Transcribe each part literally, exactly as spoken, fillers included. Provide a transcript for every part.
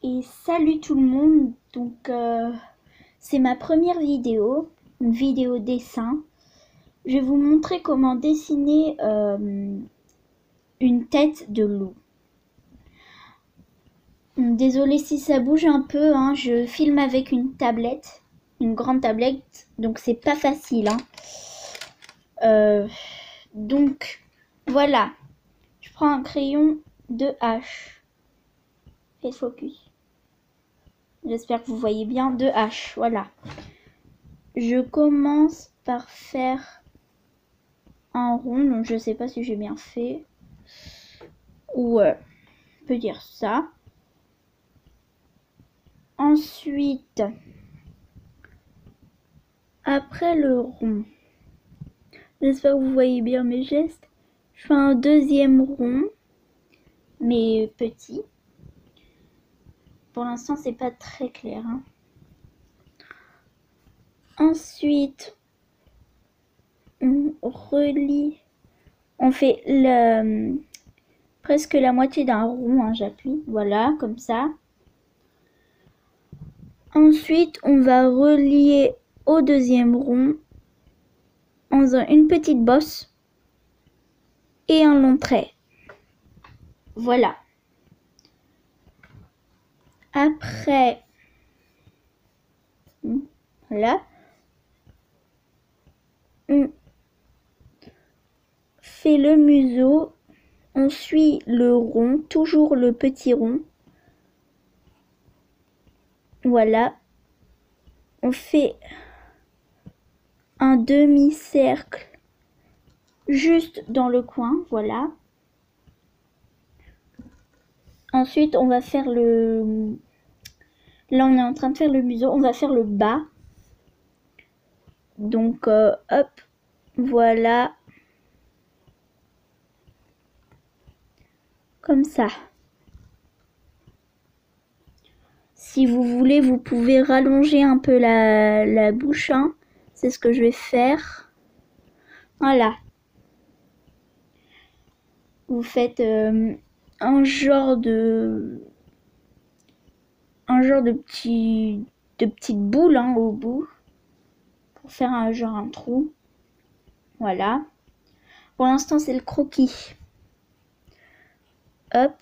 Et salut tout le monde, donc euh, c'est ma première vidéo, une vidéo dessin. Je vais vous montrer comment dessiner euh, une tête de loup. Désolée si ça bouge un peu, hein, je filme avec une tablette, une grande tablette, donc c'est pas facile. Hein. Euh, donc voilà, je prends un crayon de H. Faites focus. J'espère que vous voyez bien, de H, voilà. Je commence par faire un rond, donc je sais pas si j'ai bien fait. Ou euh, on peut dire ça. Ensuite, après le rond, j'espère que vous voyez bien mes gestes. Je fais un deuxième rond, mais petit. Pour l'instant, c'est pas très clair. Hein. Ensuite, on relie. On fait le, presque la moitié d'un rond. Hein, j'appuie, voilà, comme ça. Ensuite, on va relier au deuxième rond en faisant une petite bosse et un long trait. Voilà. Après, voilà, on fait le museau, on suit le rond, toujours le petit rond. Voilà. On fait un demi-cercle juste dans le coin, voilà. Ensuite, on va faire le... Là, on est en train de faire le museau, on va faire le bas. Donc, euh, hop, voilà. Comme ça. Si vous voulez, vous pouvez rallonger un peu la, la bouche. Hein. C'est ce que je vais faire. Voilà. Vous faites euh, un genre de... Un genre de petit... de petite boule hein, au bout. Pour faire un genre un trou. Voilà. Pour l'instant, c'est le croquis. Hop.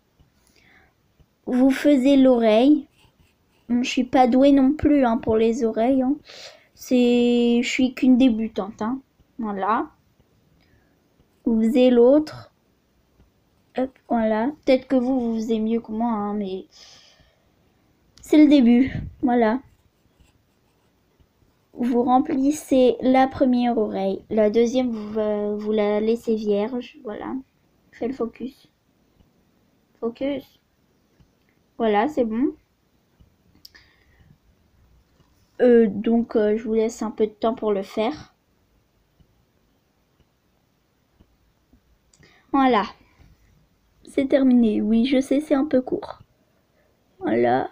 Vous faisiez l'oreille. Je suis pas douée non plus hein, pour les oreilles. Hein. C'est, je suis qu'une débutante. Hein. Voilà. Vous faisiez l'autre. Hop, voilà. Peut-être que vous, vous faisiez mieux que moi, hein, mais c'est le début. Voilà. Vous remplissez la première oreille. La deuxième, vous, euh, vous la laissez vierge. Voilà. Fais le focus. Focus. Voilà, c'est bon. Euh, donc, euh, je vous laisse un peu de temps pour le faire. Voilà. C'est terminé. Oui, je sais, c'est un peu court. Voilà.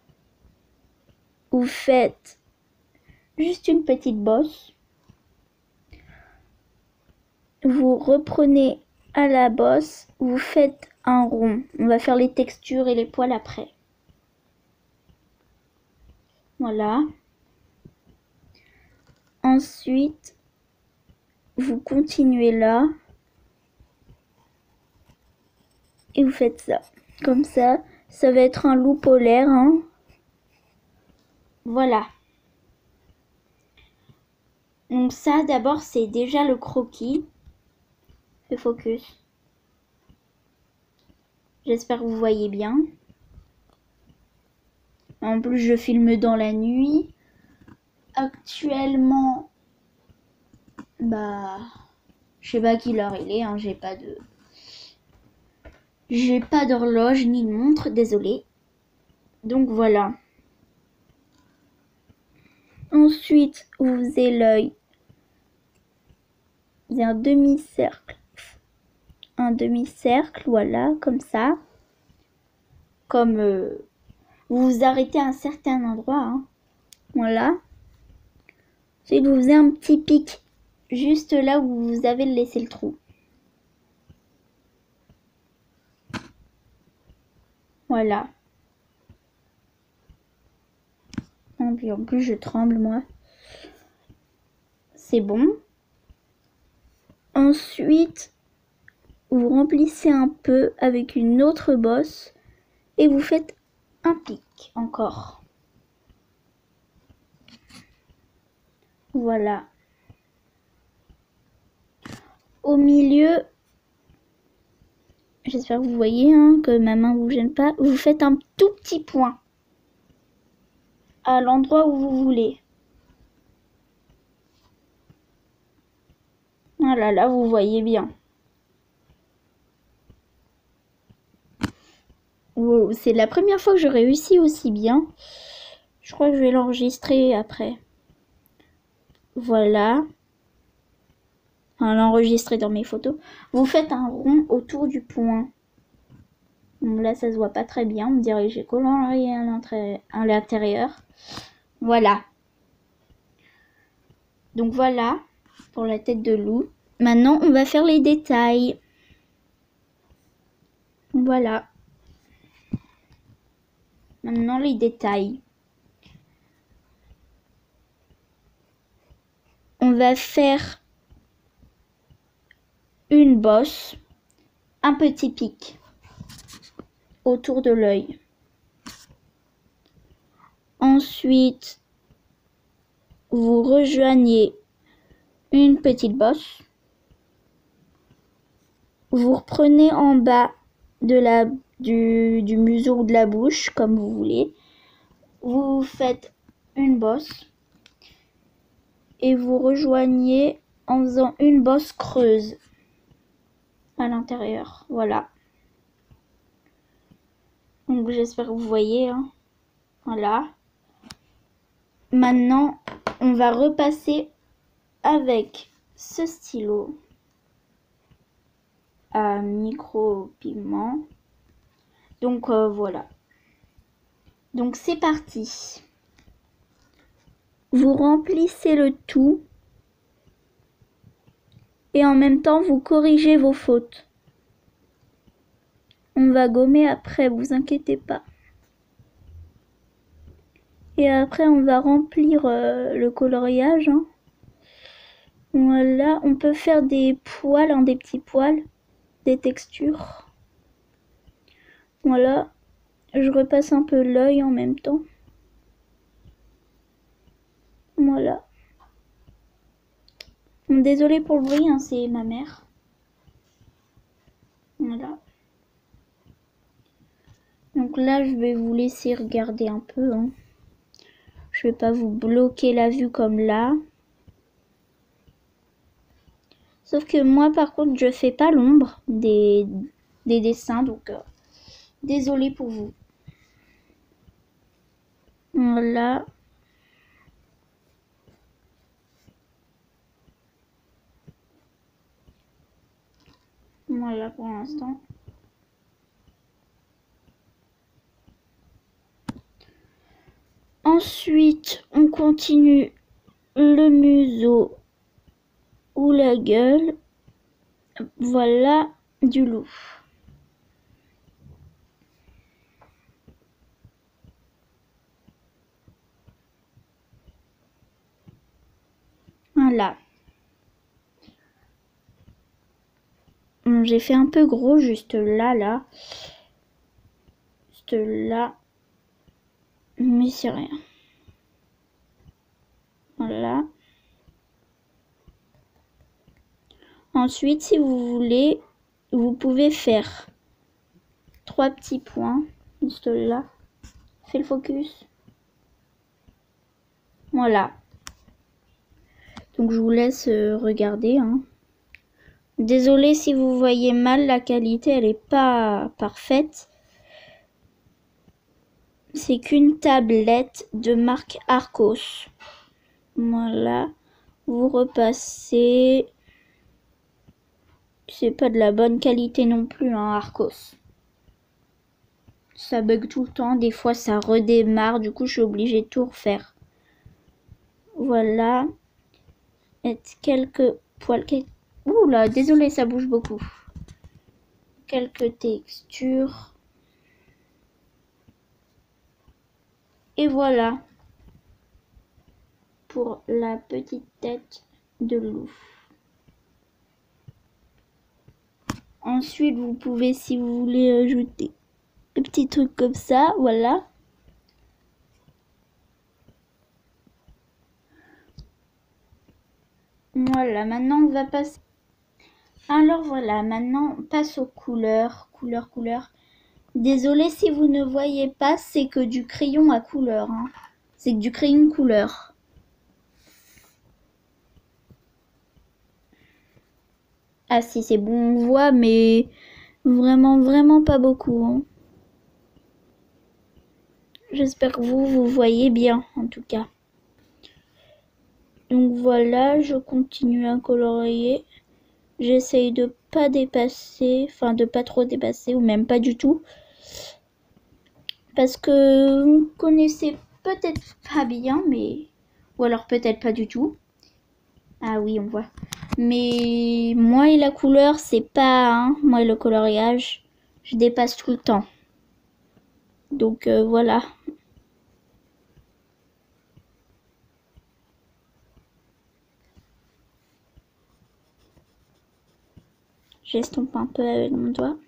Vous faites juste une petite bosse. Vous reprenez à la bosse. Vous faites un rond. On va faire les textures et les poils après. Voilà. Ensuite, vous continuez là. Et vous faites ça. Comme ça. Ça va être un loup polaire. Hein. Voilà. Donc ça, d'abord, c'est déjà le croquis. Fais focus. J'espère que vous voyez bien. En plus, je filme dans la nuit. Actuellement, bah, je sais pas quelle heure il est. Hein, j'ai pas de, j'ai pas d'horloge ni de montre, désolé. Donc voilà. Ensuite, vous faisiez l'œil. Vous faisiez un demi-cercle. Un demi-cercle, voilà, comme ça. Comme euh, vous vous arrêtez à un certain endroit. Hein. Voilà. Ensuite, vous faisiez un petit pic. Juste là où vous avez laissé le trou. Voilà. Et puis en plus, je tremble, moi. C'est bon. Ensuite, vous remplissez un peu avec une autre bosse et vous faites un pic encore. Voilà. Au milieu, j'espère que vous voyez hein, que ma main vous gêne pas, vous faites un tout petit point à l'endroit où vous voulez. Voilà, là vous voyez bien. Wow, c'est la première fois que je réussis aussi bien. Je crois que je vais l'enregistrer après. Voilà. Enfin, l'enregistrer dans mes photos. Vous faites un rond autour du point. Bon, là, ça se voit pas très bien. On dirait que j'ai colorié à l'intérieur. Voilà. Donc voilà pour la tête de loup. Maintenant, on va faire les détails. Voilà. Maintenant, les détails. On va faire une bosse, un petit pic autour de l'œil. Ensuite, vous rejoignez une petite bosse. Vous reprenez en bas de la, du, du museau ou de la bouche, comme vous voulez. Vous faites une bosse et vous rejoignez en faisant une bosse creuse à l'intérieur. Voilà. Donc j'espère que vous voyez. Hein. Voilà. Maintenant, on va repasser avec ce stylo à micro-pigment. Donc euh, voilà. Donc c'est parti. Vous remplissez le tout et en même temps vous corrigez vos fautes. On va gommer après, vous inquiétez pas. Et après on va remplir euh, le coloriage. Hein. Voilà, on peut faire des poils, hein, des petits poils, des textures. Voilà, je repasse un peu l'œil en même temps. Voilà. Désolée pour le bruit, hein, c'est ma mère. Voilà. Donc là, je vais vous laisser regarder un peu. Hein. Je vais pas vous bloquer la vue comme là. Sauf que moi, par contre, je fais pas l'ombre des, des dessins. Donc, euh, désolée pour vous. Voilà. Voilà pour l'instant. Ensuite, on continue le museau ou la gueule. Voilà du loup. Voilà. J'ai fait un peu gros juste là, là. Juste là. Mais c'est rien. Voilà. Ensuite, si vous voulez, vous pouvez faire trois petits points. Juste là. Fais le focus. Voilà. Donc je vous laisse regarder. Hein. Désolée si vous voyez mal, la qualité elle est pas parfaite. C'est qu'une tablette de marque Arcos. Voilà. Vous repassez. C'est pas de la bonne qualité non plus, hein, Arcos. Ça bug tout le temps. Des fois, ça redémarre. Du coup, je suis obligée de tout refaire. Voilà. Et quelques poils. Ouh là, désolé, ça bouge beaucoup. Quelques textures. Et voilà. pour la petite tête de loup. Ensuite, vous pouvez, si vous voulez, ajouter des petits trucs comme ça, voilà. Voilà, maintenant on va passer. Alors voilà, maintenant on passe aux couleurs, couleurs, couleurs. Désolée si vous ne voyez pas, c'est que du crayon à couleur, hein. C'est que du crayon couleur. Ah si, c'est bon, on voit, mais vraiment, vraiment pas beaucoup, hein. J'espère que vous, vous voyez bien, en tout cas. Donc voilà, je continue à colorier. J'essaye de pas dépasser, enfin de pas trop dépasser, ou même pas du tout. Parce que vous connaissez peut-être pas bien, mais... Ou alors peut-être pas du tout. Ah oui, on voit. Mais moi et la couleur, c'est pas... Hein, moi et le coloriage, je dépasse tout le temps. Donc euh, voilà. J'estompe un peu avec mon doigt.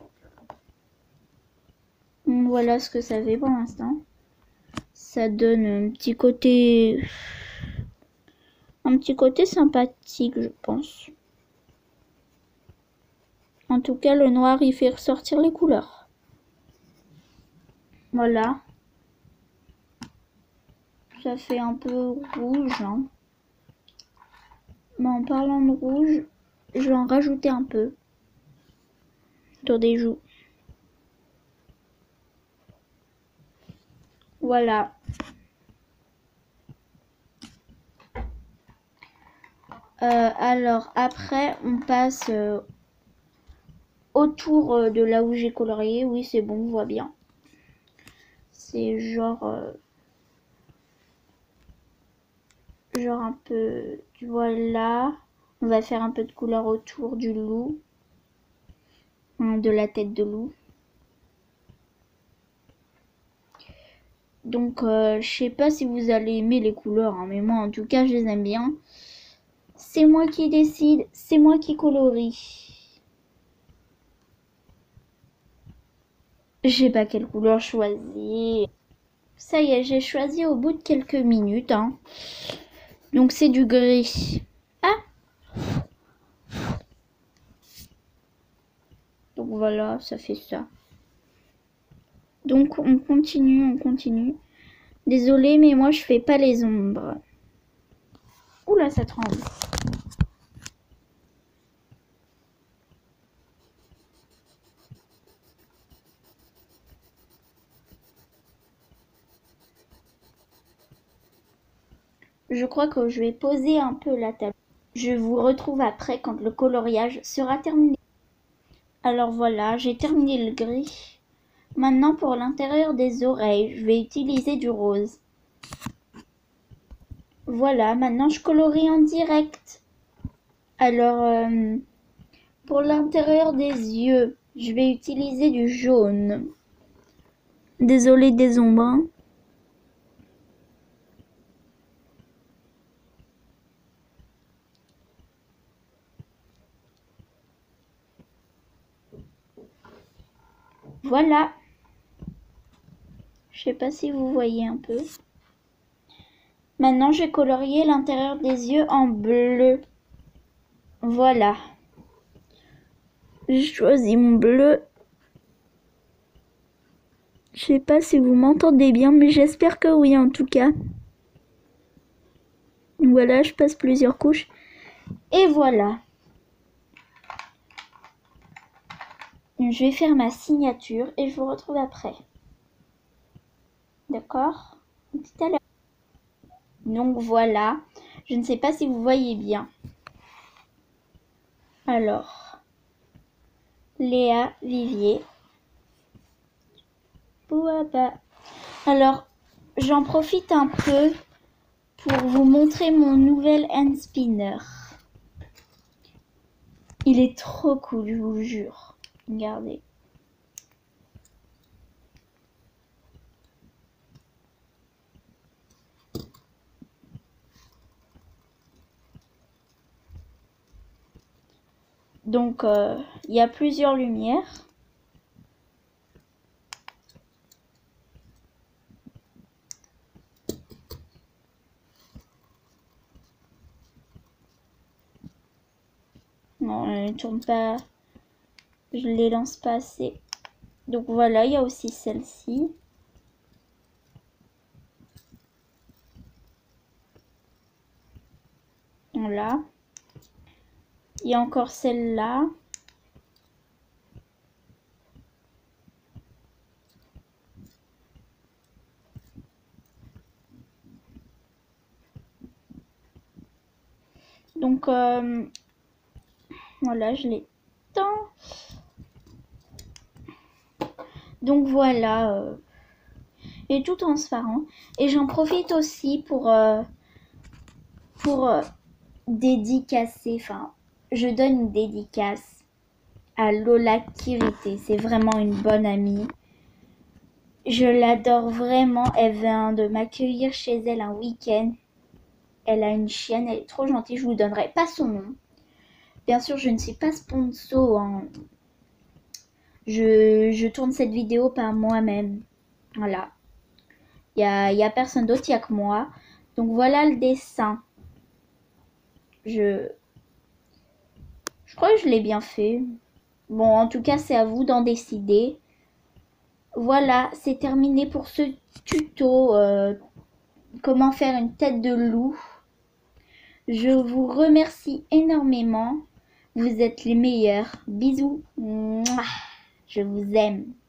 Voilà ce que ça fait pour l'instant. Ça donne un petit côté... Un petit côté sympathique, je pense. En tout cas, le noir, il fait ressortir les couleurs. Voilà. Ça fait un peu rouge, hein. Mais en parlant de rouge, je vais en rajouter un peu. Autour des joues. Voilà. Euh, alors après, on passe euh, autour euh, de là où j'ai colorié. Oui, c'est bon, on voit bien. C'est genre... Euh, genre un peu... Tu vois là, on va faire un peu de couleur autour du loup. De la tête de loup. Donc, euh, je sais pas si vous allez aimer les couleurs, hein, mais moi, en tout cas, je les aime bien. C'est moi qui décide, c'est moi qui colorie. Je sais pas quelle couleur choisir. Ça y est, j'ai choisi au bout de quelques minutes. Hein. Donc, c'est du gris. Ah! Donc, voilà, ça fait ça. Donc, on continue, on continue. Désolée, mais moi, je fais pas les ombres. Oula, ça tremble. Je crois que je vais poser un peu la table. Je vous retrouve après quand le coloriage sera terminé. Alors voilà, j'ai terminé le gris. Maintenant pour l'intérieur des oreilles, je vais utiliser du rose. Voilà, maintenant je colorie en direct. Alors euh, pour l'intérieur des yeux, je vais utiliser du jaune. Désolée des ombres. Hein. Voilà. Je sais pas si vous voyez un peu. Maintenant, je vais colorier l'intérieur des yeux en bleu. Voilà. J'ai choisi mon bleu. Je sais pas si vous m'entendez bien, mais j'espère que oui en tout cas. Voilà, je passe plusieurs couches. Et voilà. Je vais faire ma signature et je vous retrouve après. D'accord? Tout à l'heure. Donc voilà. Je ne sais pas si vous voyez bien. Alors. Léa Vivier. Bouaba. Alors, j'en profite un peu pour vous montrer mon nouvel hand spinner. Il est trop cool, je vous jure. Regardez. Donc, euh, il y a plusieurs lumières. Non, elle ne tourne pas. Je les lance pas assez. Donc voilà, il y a aussi celle-ci. Voilà. Il y a encore celle-là. Donc, euh, voilà, je l'éteins. Donc voilà, euh, et tout transparent. Et j'en profite aussi pour, euh, pour euh, dédicacer, enfin, je donne une dédicace à Lola Kirité. C'est vraiment une bonne amie. Je l'adore vraiment. Elle vient de m'accueillir chez elle un week-end. Elle a une chienne, elle est trop gentille. Je vous donnerai pas son nom. Bien sûr, je ne suis pas sponsor. Hein. Je, je tourne cette vidéo par moi-même. Voilà. Il n'y a, y a personne d'autre, il n'y a que moi. Donc voilà le dessin. Je, je crois que je l'ai bien fait. Bon, en tout cas, c'est à vous d'en décider. Voilà, c'est terminé pour ce tuto. Euh, comment faire une tête de loup. Je vous remercie énormément. Vous êtes les meilleurs. Bisous. Mouah. Je vous aime.